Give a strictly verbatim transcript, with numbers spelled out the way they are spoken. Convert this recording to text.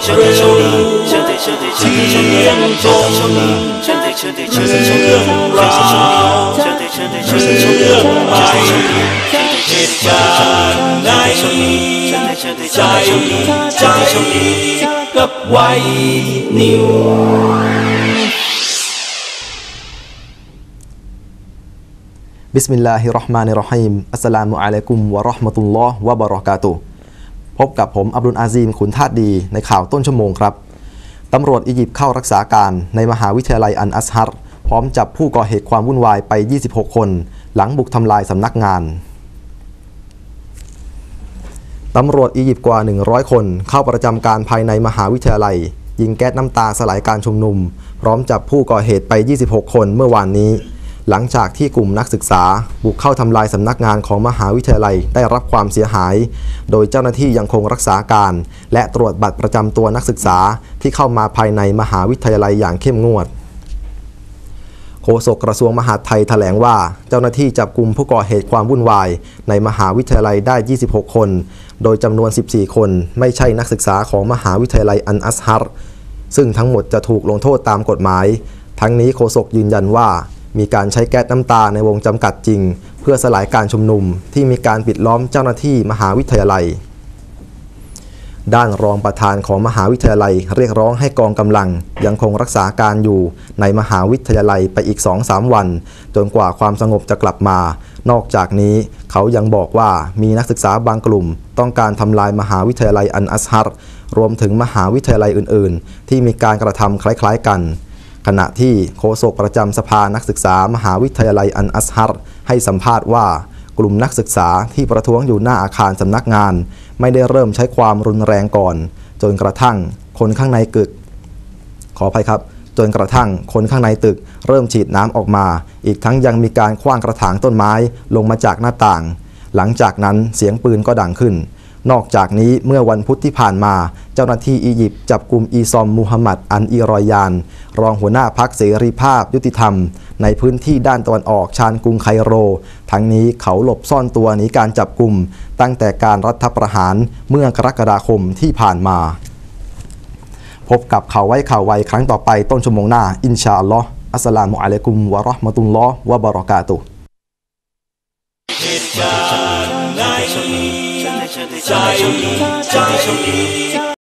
ที่ยังคงเรื่องราวเรื่องใหม่เหตุการณ์ไหนใจใจกับไวนิวบิสมิลลาฮิรเราะห์มานิรเราะฮีมอัสสลามุอะลัยกุมวะเราะห์มะตุลลอฮ์วะบะเราะกาตุฮ์พบกับผมอับดุลอาซีมขุนทาสดีในข่าวต้นชั่วโมงครับตำรวจอียิปต์เข้ารักษาการในมหาวิทยาลัยอัลอัซฮัรพร้อมจับผู้ก่อเหตุความวุ่นวายไปยี่สิบหกคนหลังบุกทำลายสำนักงานตำรวจอียิปต์กว่าหนึ่งร้อยคนเข้าประจำการภายในมหาวิทยาลัยยิงแก๊สน้ำตาสลายการชุมนุมพร้อมจับผู้ก่อเหตุไปยี่สิบหกคนเมื่อวานนี้หลังจากที่กลุ่มนักศึกษาบุกเข้าทำลายสำนักงานของมหาวิทยาลัยได้รับความเสียหายโดยเจ้าหน้าที่ยังคงรักษาการและตรวจบัตรประจำตัวนักศึกษาที่เข้ามาภายในมหาวิทยาลัยอย่างเข้มงวดโฆษกกระทรวงมหาดไทยแถลงว่าเจ้าหน้าที่จับกลุ่มผู้ก่อเหตุความวุ่นวายในมหาวิทยาลัยได้ยี่สิบหกคนโดยจำนวนสิบสี่คนไม่ใช่นักศึกษาของมหาวิทยาลัยอัลอัซฮัรซึ่งทั้งหมดจะถูกลงโทษตามกฎหมายทั้งนี้โฆษกยืนยันว่ามีการใช้แก๊สน้ำตาในวงจำกัดจริงเพื่อสลายการชุมนุมที่มีการปิดล้อมเจ้าหน้าที่มหาวิทยาลัยด้านรองประธานของมหาวิทยาลัยเรียกร้องให้กองกำลังยังคงรักษาการอยู่ในมหาวิทยาลัยไปอีก สองถึงสาม วันจนกว่าความสงบจะกลับมานอกจากนี้เขายังบอกว่ามีนักศึกษาบางกลุ่มต้องการทำลายมหาวิทยาลัยอัลอัซฮัรรวมถึงมหาวิทยาลัยอื่นๆที่มีการกระทำคล้ายๆกันขณะที่โฆษกประจำสภานักศึกษามหาวิทยาลัยอัลอัซฮัรให้สัมภาษณ์ว่ากลุ่มนักศึกษาที่ประท้วงอยู่หน้าอาคารสำนักงานไม่ได้เริ่มใช้ความรุนแรงก่อนจนกระทั่งคนข้างในตึกขออภัยครับจนกระทั่งคนข้างในตึกเริ่มฉีดน้ำออกมาอีกทั้งยังมีการขว้างกระถางต้นไม้ลงมาจากหน้าต่างหลังจากนั้นเสียงปืนก็ดังขึ้นนอกจากนี้เมื่อวันพุธที่ผ่านมาเจ้าหน้าที่อียิปต์จับกลุ่มอีซอมมูฮัมหมัดอันอีรอยานรองหัวหน้าพรรคเสรีภาพยุติธรรมในพื้นที่ด้านตะวันออกชานกรุงไคโรทั้งนี้เขาหลบซ่อนตัวหนีการจับกลุ่มตั้งแต่การรัฐประหารเมื่อกรกฎาคมที่ผ่านมาพบกับข่าวไว้ข่าวไวครั้งต่อไปต้นชั่วโมงหน้าอินชาอัลลอฮ์อัสสลามุอะลัยกุมวะเราะห์มะตุลลอฮ์วะบะเราะกาตุฮ์ใจใจ